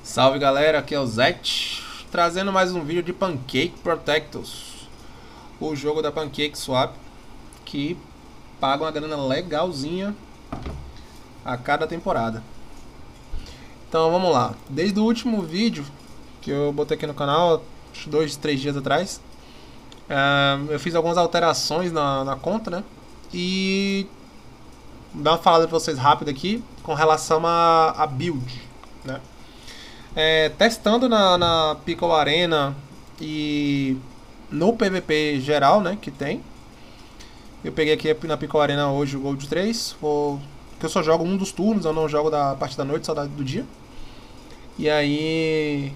Salve galera, aqui é o Zet, trazendo mais um vídeo de Pancake Protectors, o jogo da Pancake Swap, que paga uma grana legalzinha a cada temporada. Então vamos lá, desde o último vídeo que eu botei aqui no canal, 2, 3 dias atrás, eu fiz algumas alterações na conta, né? E dar uma falada pra vocês rápida aqui com relação a build, né? Testando na Pickle Arena e no PVP geral, né, que tem. Eu peguei aqui na Pickle Arena hoje o Gold 3, que eu só jogo um dos turnos, eu não jogo da parte da noite, só do dia. E aí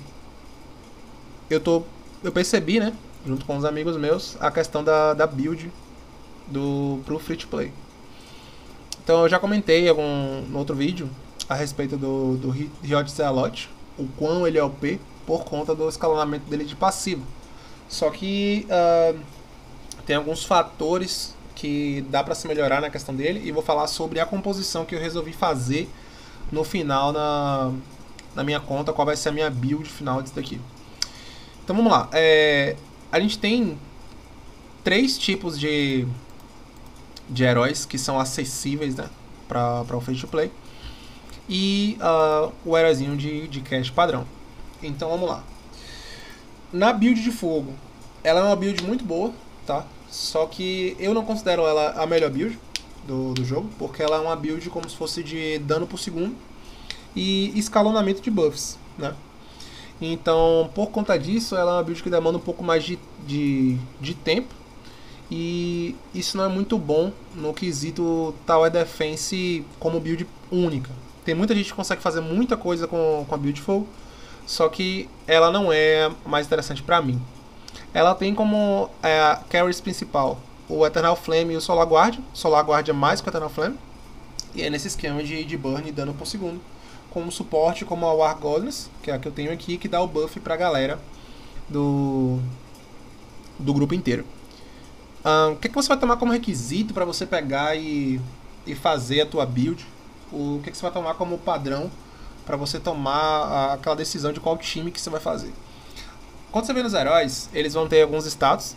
eu percebi, né, junto com os amigos meus, a questão da build pro free to play. Então eu já comentei no outro vídeo a respeito do Riot Zealot, o quão ele é OP por conta do escalonamento dele de passivo. Só que tem alguns fatores que dá para se melhorar na questão dele, e vou falar sobre a composição que eu resolvi fazer no final na minha conta, qual vai ser a minha build final disso daqui. Então vamos lá. A gente tem três tipos de heróis que são acessíveis, né, para o free to play, e o heróizinho de cash padrão. Então vamos lá. Na build de fogo, ela é uma build muito boa, tá? Só que eu não considero ela a melhor build do jogo, porque ela é uma build como se fosse de dano por segundo e escalonamento de buffs, né? Então, por conta disso, ela é uma build que demanda um pouco mais de tempo, e isso não é muito bom no quesito Tower Defense como build única. Tem muita gente que consegue fazer muita coisa com a build full, só que ela não é mais interessante pra mim. Ela tem como carries principal o Eternal Flame e o Solar Guard. Solar Guard é mais que o Eternal Flame, e é nesse esquema de burn e dano por segundo. Como suporte, como a War Goddess, que é a que eu tenho aqui, que dá o buff pra galera do grupo inteiro. O que você vai tomar como requisito para você pegar e fazer a tua build? O que você vai tomar como padrão para você tomar aquela decisão de qual time que você vai fazer? Quando você vê nos heróis, eles vão ter alguns status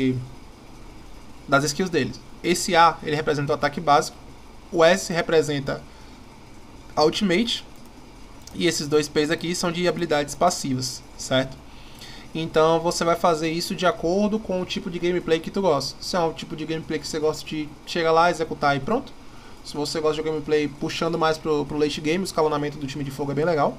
das skills deles. Esse A, ele representa o ataque básico, o S representa a ultimate, e esses dois P's aqui são de habilidades passivas, certo? Então você vai fazer isso de acordo com o tipo de gameplay que tu gosta. Se é um tipo de gameplay que você gosta de chegar lá, executar e pronto. Se você gosta de gameplay puxando mais pro late game, o escalonamento do time de fogo é bem legal.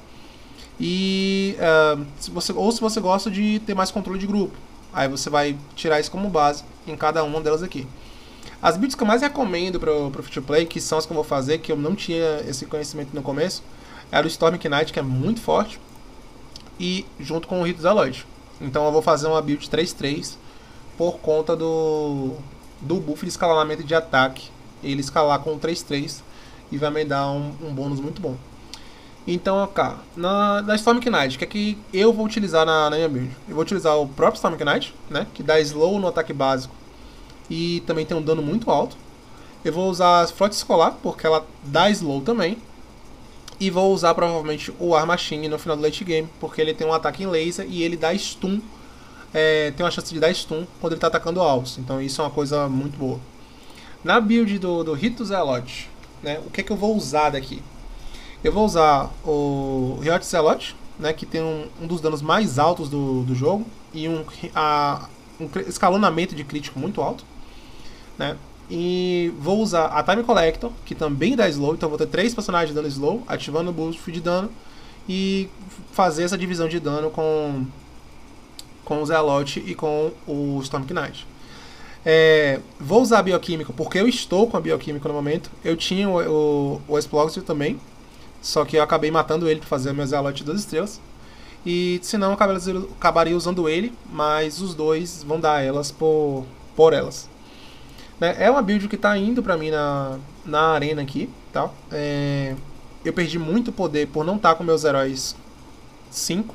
E se você gosta de ter mais controle de grupo, aí você vai tirar isso como base em cada uma delas aqui. As builds que eu mais recomendo pro free to play, que são as que eu vou fazer, que eu não tinha esse conhecimento no começo, é o Storm Knight, que é muito forte, e junto com o Rito Zealot. Então eu vou fazer uma build 3-3 por conta do buff de escalonamento de ataque. Ele escalar com 3-3 e vai me dar um bônus muito bom. Então, cá, na Storm Knight, que é que eu vou utilizar na minha build? Eu vou utilizar o próprio Storm Knight, né, que dá slow no ataque básico e também tem um dano muito alto. Eu vou usar a Frota Escolar, porque ela dá slow também. E vou usar provavelmente o War Machine no final do late game, porque ele tem um ataque em laser e ele dá stun. Tem uma chance de dar stun quando ele está atacando alvos. Então isso é uma coisa muito boa. Na build do Rito Zealot, né, o que é que eu vou usar daqui? Eu vou usar o Riot Zealot, né, que tem um dos danos mais altos do jogo e um escalonamento de crítico muito alto, né? E vou usar a Time Collector, que também dá slow, então vou ter 3 personagens dando slow, ativando o boost de dano e fazer essa divisão de dano com o Zealot e com o Storm Knight. Vou usar a Bioquímica porque eu estou com a Bioquímica no momento. Eu tinha o Explosive também, só que eu acabei matando ele para fazer o meu Zealot 2 estrelas. E senão eu acabaria usando ele, mas os dois vão dar elas por elas. É uma build que está indo pra mim na arena aqui, tá? Eu perdi muito poder por não estar com meus heróis 5,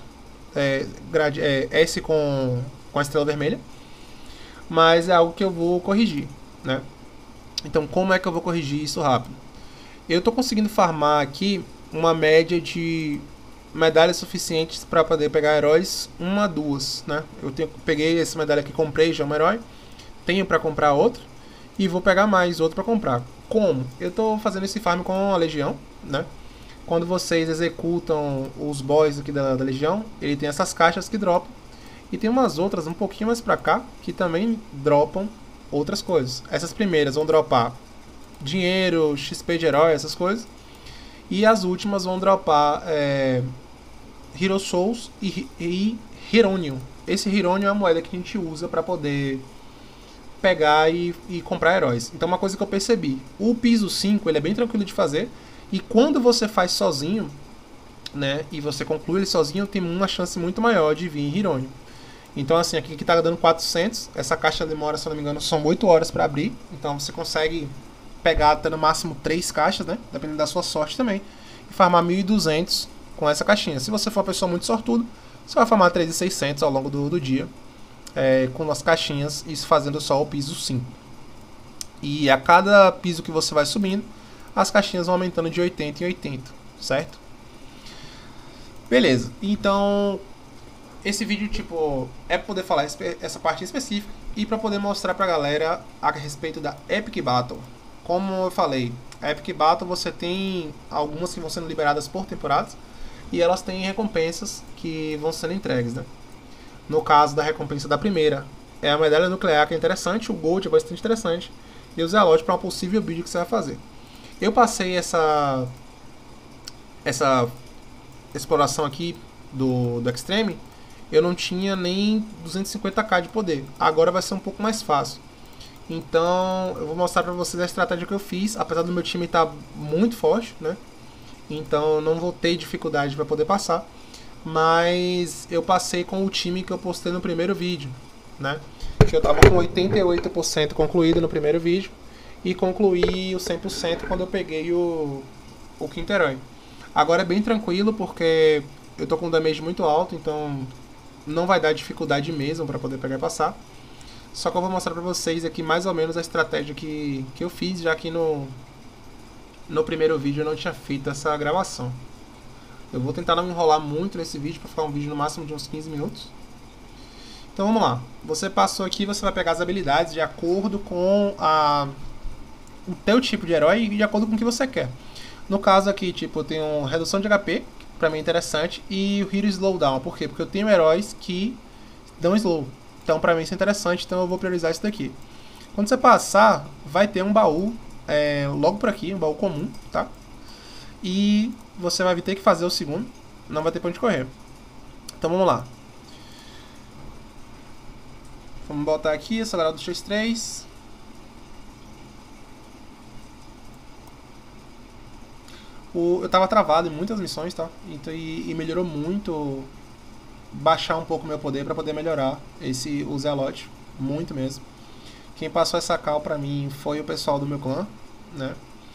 S com a estrela vermelha, mas é algo que eu vou corrigir, né? Então como é que eu vou corrigir isso rápido? Eu estou conseguindo farmar aqui uma média de medalhas suficientes para poder pegar heróis, uma, duas, né? Peguei essa medalha aqui, comprei já um herói, tenho para comprar outro e vou pegar mais outro para comprar. Como? Eu estou fazendo esse farm com a Legião, né? Quando vocês executam os boss aqui da Legião, ele tem essas caixas que dropam e tem umas outras um pouquinho mais para cá que também dropam outras coisas. Essas primeiras vão dropar dinheiro, XP de herói, essas coisas. E as últimas vão dropar Hero Souls e Heronium. Esse Heronium é a moeda que a gente usa para poder pegar e comprar heróis. Então uma coisa que eu percebi, o piso 5 ele é bem tranquilo de fazer. E quando você faz sozinho, né, e você conclui ele sozinho, tem uma chance muito maior de vir em Heronium. Então assim, aqui que tá dando 400, essa caixa demora, se eu não me engano, são 8 horas para abrir. Então você consegue pegar até no máximo 3 caixas, né? Dependendo da sua sorte também. E farmar 1.200 com essa caixinha. Se você for uma pessoa muito sortuda, você vai farmar 3.600 ao longo do dia. Com as caixinhas, isso fazendo só o piso 5. E a cada piso que você vai subindo, as caixinhas vão aumentando de 80 em 80, certo? Beleza, então esse vídeo tipo é para poder falar essa parte específica e para poder mostrar pra galera a respeito da Epic Battle. Como eu falei, a Epic Battle você tem algumas que vão sendo liberadas por temporadas e elas têm recompensas que vão sendo entregues, né? No caso da recompensa da primeira, é a medalha nuclear, que é interessante, o Gold é bastante interessante, e o Zealot para uma possível build que você vai fazer. Eu passei essa exploração aqui do Extreme, eu não tinha nem 250k de poder, agora vai ser um pouco mais fácil. Então eu vou mostrar para vocês a estratégia que eu fiz, apesar do meu time estar muito forte, né? Então eu não vou ter dificuldade para poder passar, mas eu passei com o time que eu postei no primeiro vídeo, né? Que eu estava com 88% concluído no primeiro vídeo e concluí o 100% quando eu peguei o quinto herói. Agora é bem tranquilo porque eu tô com um damage muito alto, então não vai dar dificuldade mesmo para poder pegar e passar. Só que eu vou mostrar pra vocês aqui mais ou menos a estratégia que eu fiz, já que no primeiro vídeo eu não tinha feito essa gravação. Eu vou tentar não me enrolar muito nesse vídeo para ficar um vídeo no máximo de uns 15 minutos. Então vamos lá. Você passou aqui, você vai pegar as habilidades de acordo com o teu tipo de herói e de acordo com o que você quer. No caso aqui, tipo, eu tenho redução de HP, que pra mim é interessante, e o Hero Slowdown. Por quê? Porque eu tenho heróis que dão slow. Então pra mim isso é interessante, então eu vou priorizar isso daqui. Quando você passar, vai ter um baú logo por aqui, um baú comum, tá? E você vai ter que fazer o segundo, não vai ter pra onde correr. Então vamos lá. Vamos botar aqui, acelerado do X3. Eu tava travado em muitas missões, tá? Então, e melhorou muito baixar um pouco o meu poder para poder melhorar o Zealot, muito mesmo. Quem passou essa cal pra mim foi o pessoal do meu clã, né?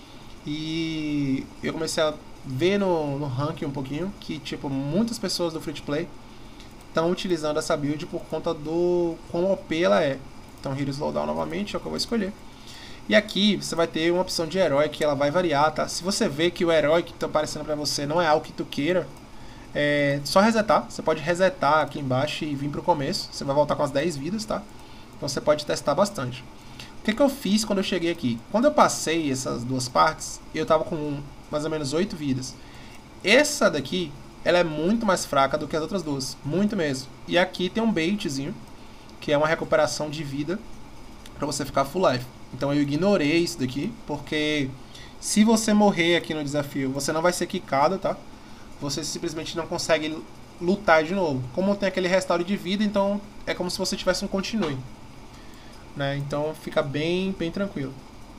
E eu comecei a ver no ranking um pouquinho que tipo muitas pessoas do free to play estão utilizando essa build por conta do quão OP ela é. Então Hero Slowdown novamente é o que eu vou escolher. E aqui você vai ter uma opção de herói que ela vai variar, tá? Se você vê que o herói que está aparecendo pra você não é algo que tu queira, só resetar. Você pode resetar aqui embaixo e vir pro começo. Você vai voltar com as 10 vidas, tá? Então você pode testar bastante. O que eu fiz quando eu cheguei aqui? Quando eu passei essas duas partes, eu tava com mais ou menos 8 vidas. Essa daqui, ela é muito mais fraca do que as outras duas. Muito mesmo. E aqui tem um baitzinho, que é uma recuperação de vida pra você ficar full life. Então eu ignorei isso daqui, porque se você morrer aqui no desafio, você não vai ser quicado, tá? Você simplesmente não consegue lutar de novo. Como tem aquele restauro de vida, então é como se você tivesse um continue, né? Então fica bem tranquilo.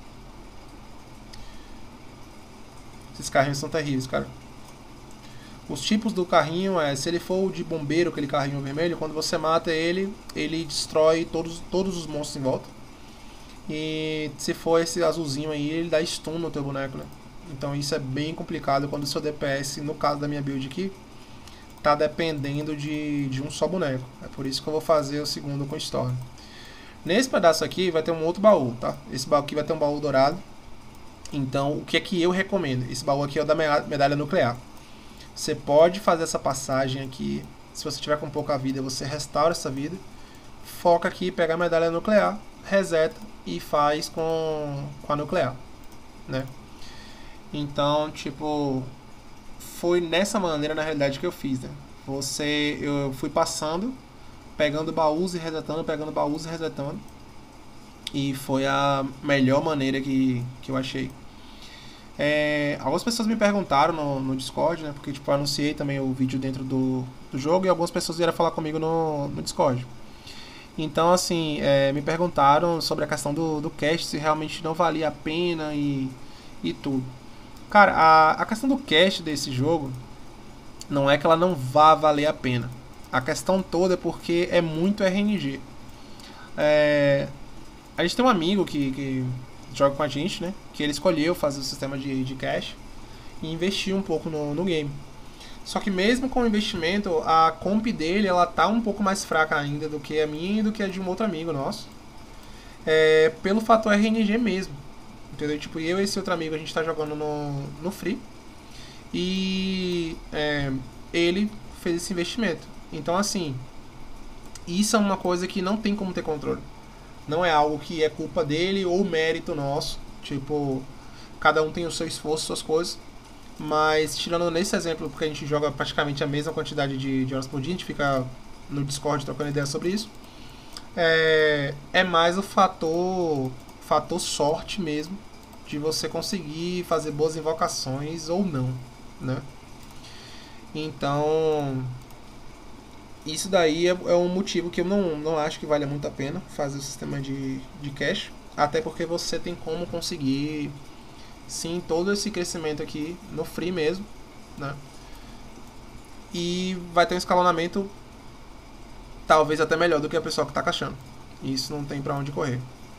Esses carrinhos são terríveis, cara. Os tipos do carrinho se ele for o de bombeiro, aquele carrinho vermelho, quando você mata ele, ele destrói todos os monstros em volta. E se for esse azulzinho aí, ele dá stun no teu boneco, né? Então isso é bem complicado quando o seu DPS, no caso da minha build aqui, tá dependendo de um só boneco. É por isso que eu vou fazer o segundo com Storm. Nesse pedaço aqui vai ter um outro baú, tá? Esse baú aqui vai ter um baú dourado. Então o que é que eu recomendo? Esse baú aqui é o da medalha nuclear. Você pode fazer essa passagem aqui. Se você tiver com pouca vida, você restaura essa vida. Foca aqui, pega a medalha nuclear, reseta e faz com a nuclear, né? Então, tipo, foi nessa maneira na realidade que eu fiz, né? Eu fui passando, pegando baús e resetando, pegando baús e resetando. E foi a melhor maneira que eu achei. Algumas pessoas me perguntaram no Discord, né? Porque tipo, eu anunciei também o vídeo dentro do jogo e algumas pessoas vieram falar comigo no Discord. Então, assim, me perguntaram sobre a questão do cast, se realmente não valia a pena e tudo. Cara, a questão do cast desse jogo não é que ela não vá valer a pena. A questão toda é porque é muito RNG. A gente tem um amigo que joga com a gente, né? Que ele escolheu fazer o sistema de cash e investir um pouco no game. Só que mesmo com o investimento, a comp dele ela tá um pouco mais fraca ainda do que a minha e do que a de um outro amigo nosso. Pelo fator RNG mesmo. Entendeu? Tipo, eu e esse outro amigo a gente tá jogando no Free. E ele fez esse investimento. Então assim, isso é uma coisa que não tem como ter controle. Não é algo que é culpa dele ou mérito nosso. Tipo, cada um tem o seu esforço, suas coisas. Mas tirando nesse exemplo, porque a gente joga praticamente a mesma quantidade de horas por dia, a gente fica no Discord trocando ideia sobre isso. É mais o fator sorte mesmo, de você conseguir fazer boas invocações ou não, né? Então, isso daí é um motivo que eu não acho que vale muito a pena fazer o sistema de cash. Até porque você tem como conseguir, sim, todo esse crescimento aqui no free mesmo, né? E vai ter um escalonamento talvez até melhor do que a pessoa que está caixando. Isso não tem pra onde correr.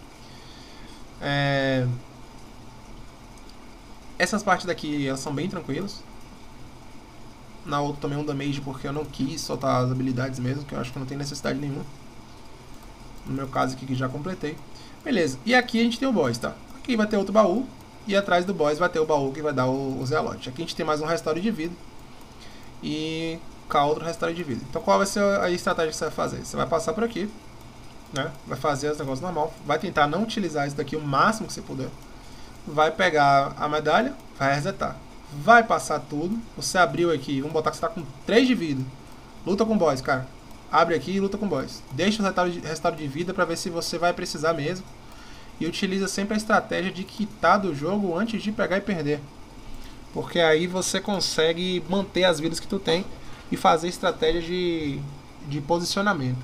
Essas partes daqui elas são bem tranquilas. Na outra tomei um damage porque eu não quis soltar as habilidades mesmo, que eu acho que não tem necessidade nenhuma. No meu caso aqui que já completei. Beleza, e aqui a gente tem o boss, tá? Aqui vai ter outro baú, e atrás do boss vai ter o baú que vai dar o zealote. Aqui a gente tem mais um restauro de vida. E cá outro restauro de vida. Então qual vai ser a estratégia que você vai fazer? Você vai passar por aqui, né? Vai fazer os negócios normal. Vai tentar não utilizar isso daqui o máximo que você puder. Vai pegar a medalha, vai resetar. Vai passar tudo. Você abriu aqui, vamos botar que você está com 3 de vida. Luta com o boss, cara. Abre aqui e luta com o boss. Deixa o restauro de vida para ver se você vai precisar mesmo. E utiliza sempre a estratégia de quitar do jogo antes de pegar e perder. Porque aí você consegue manter as vidas que tu tem e fazer estratégia de posicionamento.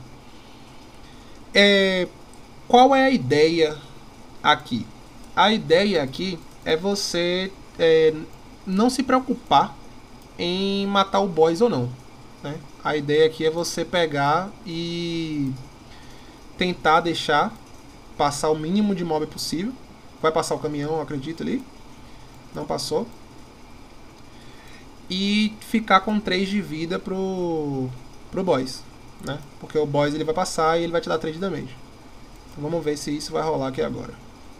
Qual é a ideia aqui? A ideia aqui é você não se preocupar em matar o boss ou não, né? A ideia aqui é você pegar e tentar deixar passar o mínimo de mob possível. Vai passar o caminhão, eu acredito ali. Não passou. E ficar com 3 de vida pro boss, né? Porque o boss ele vai passar e ele vai te dar 3 de damage. Então vamos ver se isso vai rolar aqui agora.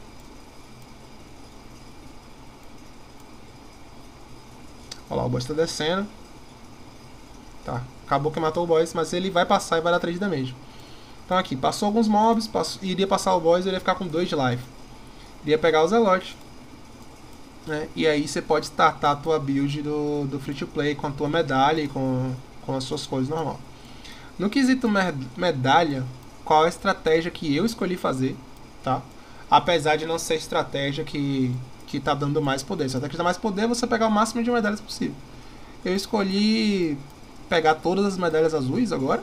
Olha lá, o boss tá descendo. Tá, acabou que matou o boss, mas ele vai passar e vai dar 3 de damage. Então aqui, passou alguns mobs, iria passar o boss e ele ia ficar com 2 de life. Iria pegar o zealote, né? E aí você pode startar a tua build do free to play com a tua medalha e com as suas coisas normal. No quesito medalha, qual a estratégia que eu escolhi fazer, tá? Apesar de não ser a estratégia que tá dando mais poder. Se a estratégia dá mais poder, você pegar o máximo de medalhas possível. Eu escolhi pegar todas as medalhas azuis agora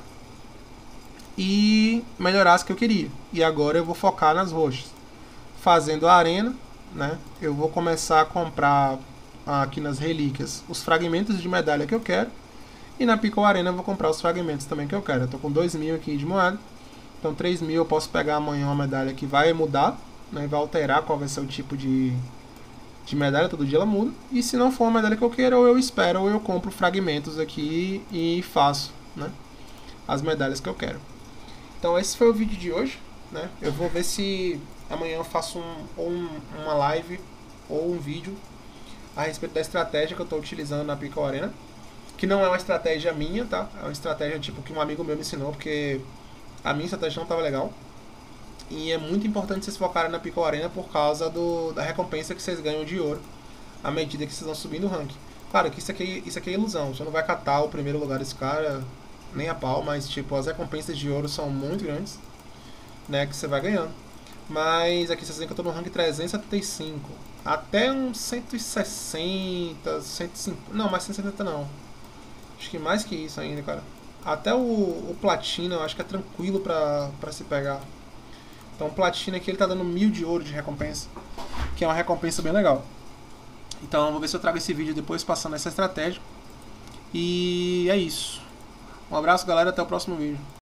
e melhorar as que eu queria. E agora eu vou focar nas roxas. Fazendo a arena, né? Eu vou começar a comprar aqui nas relíquias os fragmentos de medalha que eu quero. E na Pico Arena eu vou comprar os fragmentos também que eu quero. Eu tô com 2.000 aqui de moeda. Então 3.000 eu posso pegar amanhã uma medalha que vai mudar, né? Vai alterar qual vai ser o tipo de medalha, todo dia ela muda. E se não for uma medalha que eu quero, ou eu espero, ou eu compro fragmentos aqui e faço, né, as medalhas que eu quero. Então esse foi o vídeo de hoje, né? Eu vou ver se amanhã eu faço uma live ou um vídeo a respeito da estratégia que eu estou utilizando na Pico Arena. que não é uma estratégia minha, tá? É uma estratégia tipo que um amigo meu me ensinou, porque a minha estratégia não tava legal. E é muito importante vocês focarem na Pickle Arena por causa da recompensa que vocês ganham de ouro à medida que vocês vão subindo o ranking. Claro que isso aqui é ilusão, você não vai catar o primeiro lugar desse cara nem a pau, mas tipo, as recompensas de ouro são muito grandes, né, que você vai ganhando. Mas aqui vocês veem que eu tô no ranking 375. Até uns 160, 150. Não, mais 170 não. Acho que mais que isso ainda, cara. Até o Platina eu acho que é tranquilo pra se pegar. Então o Platina aqui ele tá dando 1000 de ouro de recompensa, que é uma recompensa bem legal. Então vou ver se eu trago esse vídeo depois passando essa estratégia. E é isso. Um abraço, galera, até o próximo vídeo.